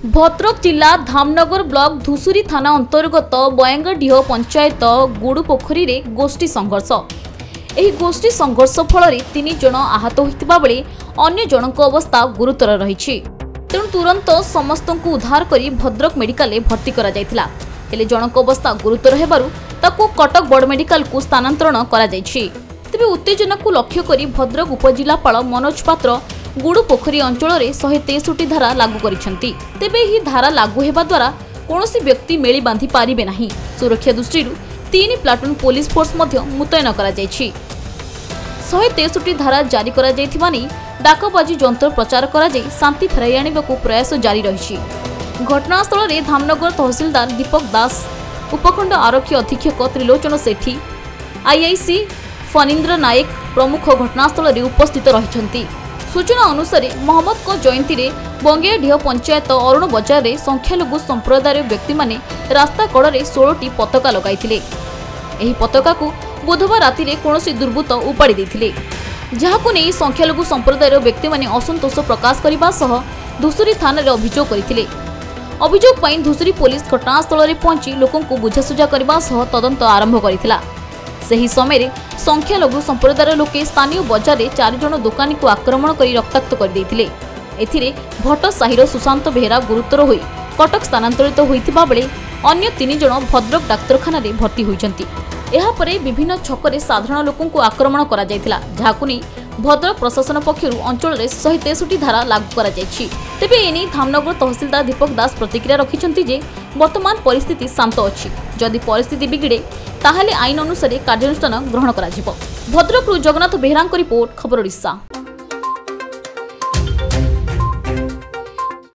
भद्रक जिला धामनगर ब्लॉक धुसुरी थाना अंतर्गत बयांगडीह पंचायत गुड़ू पोखरी रे गोष्ठी संघर्ष। एही गोष्ठी संघर्ष फल 3 जन आहत होइतिबा बेले अन्य जनक अवस्था गुरुतर रही। तेणु तुरंत समस्त उद्धार करी भद्रक मेडिकल भर्ती करा जायतिला। हेले जनक अवस्था गुरुतर हेबारु ताकू कटक बड़ मेडिकल को स्थानांतरण करा जायछि। तेबे उत्तेजना को लक्ष्य करी भद्रक उपजिलापाल मनोज पात्र गुड़ू पोखरी अंचल में 163 धारा लागू करिसेंती। तेबे ही धारा लागू हेबा द्वारा कोनोसी व्यक्ति मेली बांधी पारिबे नाही। सुरक्षा दृष्टि 3 प्लाटून पुलिस फोर्स मध्य मुतयन करा जायछि। 163 धारा जारी करा जायथिबा नै डाकबाजी जंत्र प्रचार करा जाय शांति फेराई आनिबाकू प्रयास जारी रहिछि। घटनास्थल में धामनगर तहसीलदार दीपक दास, उपखंड आरक्षी अधीक्षक त्रिलोचन सेठी, आईआईसी फनीन्द्र नायक प्रमुख घटनास्थल में उपस्थित रहिछंती। सूचना अनुसार मोहम्मद को जयंती रे बंगेडीह पंचायत अरुण बजार रे संख्यालघु संप्रदाय व्यक्ति माने रास्ता कड़े 16टी पताका लगाइथिले। एही पताका को बुधवार राति रे कोनोसी दुर्बृत्त उपाड़ी दैथिले, जहाकु नै संख्यालघु संप्रदाय व्यक्ति माने असंतोष प्रकाश करिबा सह धुसुरी थाना रे अभियोग करिथिले। अभियोग पई धुसुरी पुलिस घटनास्थल रे पहुंची लोकन को बुझासुझा करिबा सह तदंत आरंभ करिथिला। सही समय संख्यालघु संप्रदाय लोके स्थानीय बजार में 4 जन दुकानी को आक्रमण कर रक्ताक्त कर देथिले। एथिरे भट्ट साहिर सुशांत बेहेरा गुरुतर होई कटक स्थानांतरित होइतिबा बेले अन्य 3 जन भद्रक डाक्तरखाना रे भर्ती होइचंती। एहा परे विभिन्न छकरे साधारण लोकन को आक्रमण करा जायतिला, जाहाकु नै भद्रक प्रशासन पक्षरु अंचल में 163 धारा लागू करा जायछि। तेबे एनी धामनगर तहसीलदार दीपक दास प्रतिक्रिया रखिछंती जे वर्तमान परिस्थिति शांत अछि। जदि परिस्थिति बिगिड़े ताहले आईन अनुसार कार्यानुष्ठान ग्रहण करा जिवो। भद्रक जगन्नाथ बेहरा रिपोर्ट, खबर ओडिशा।